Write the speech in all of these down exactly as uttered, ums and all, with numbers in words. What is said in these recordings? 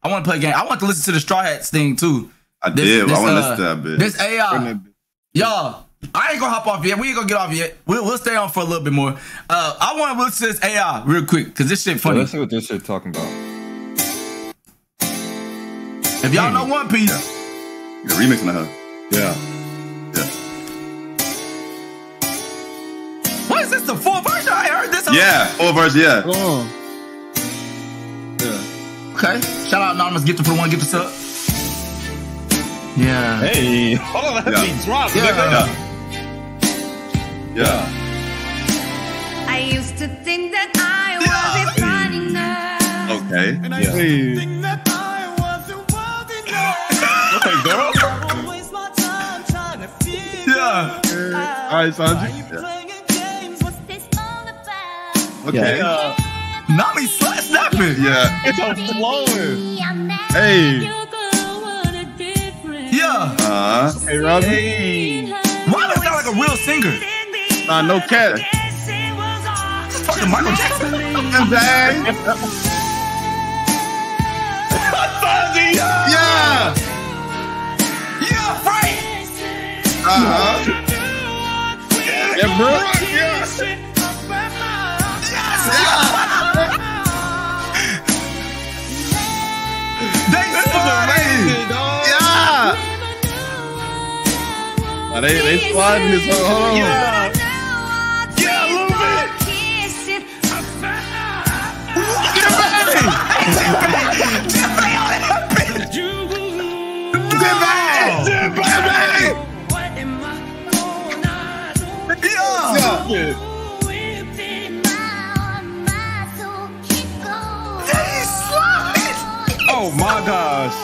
I want to play a game. I want to listen to the Straw Hats thing too. I this, did. This, I want to uh, listen to that bit. This A I, y'all. I ain't gonna hop off yet. We ain't gonna get off yet. We'll, we'll stay on for a little bit more. Uh, I want to listen to this A I real quick because this shit funny. Yeah, let's see what this shit talking about. If y'all know One Piece, the remix on her. Yeah. Yeah. What is this? The full version? I heard this. Yeah, full version. Yeah. Oh. Yeah. Okay. Shout out Anonymous Gifter for the one gift sub. Yeah. Hey, hold on, that Yeah. beat dropped. Yeah. nigga. Yeah. Yeah. I used to think that I wasn't fine enough. Okay. And I Yeah. used to think that I wasn't wild enough. Okay, girl. Don't waste my time trying to figure Yeah. out. All right, Sanji. Why you playing games? What's this all about? Okay. Yeah. Nami slut snapping. Yeah. It's on flowing. Hey. Yeah. Uh-huh. Hey, Robbie. Hey. Why does that like a real singer? Nah, no cat. Fucking Michael Jackson. Dang. Yeah. Yeah. Yeah, Frank. Uh-huh. Yeah, bro. They sliding. Yeah. Nah, they they sliding this whole. Hold on. Yeah. Yeah, a little bit. Oh my gosh.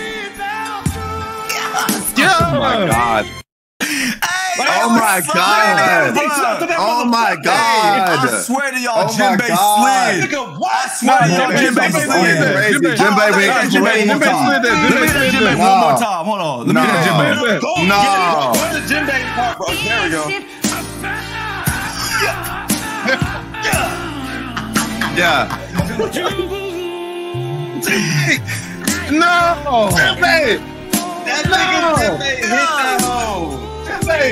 Yeah. Oh my god. Oh my god. Oh my I god. swear to y'all, Oh my Jinbei God. slid. Nigga, what? I swear to y'all, Jinbei Jinbei slid. slid. Crazy. Jinbei- Jinbei went Jinbei crazy. one more Jinbei time. slid that. Let me Jinbei hit slid Jinbei that. one more Nah. time. Hold on. Let me Nah. hit Jinbei. Go No. get it. Where's the Jinbei part, bro? There we go. Yeah. No. Jinbei. That nigga Jinbei hit that hoe. Jinbei.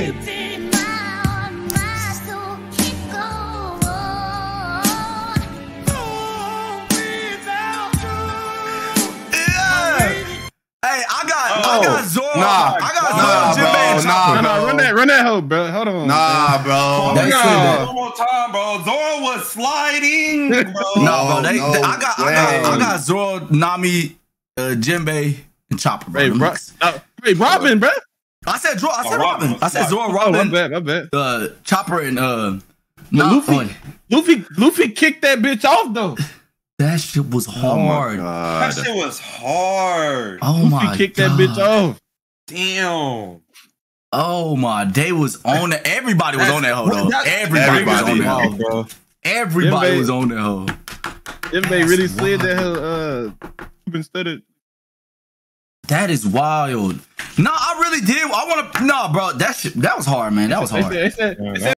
Hey, I got, I Oh. got Zoro. Nah. I got Nah, Zoro, Jinbei, bro. and Nah, Chopper. No, no, run that, run that hoe, bro. Hold on. Nah, bro. They Nah. said that. One more time, bro. Zoro was sliding, bro. No, bro. They, no they- I got, I got, I way. got Zoro, Nami, uh, Jinbei, and Chopper. Bro. Hey, Them bro. niggas. Uh, hey, Robin, bro. I said Zoro. I said Oh, Robin. Robin. I said Zoro, Oh, my Robin, bad, my bad. uh, Chopper, and uh, no, Luffy. oh, Luffy, Luffy kicked that bitch off though. that shit was hard. That God. shit was hard. Oh Luffy my kicked god. that bitch off. Damn. Oh my, they was on that. Everybody was on that hoe though. That's- Everybody, was on Everybody. that hoe. Wow, bro. Everybody Jinbei- was on that hoe. Jinbei really slid that hell. Uh, instead of. That is wild. No, I really did. I want to. No, bro, that shit, that was hard, man. That was They hard. said, they said, they said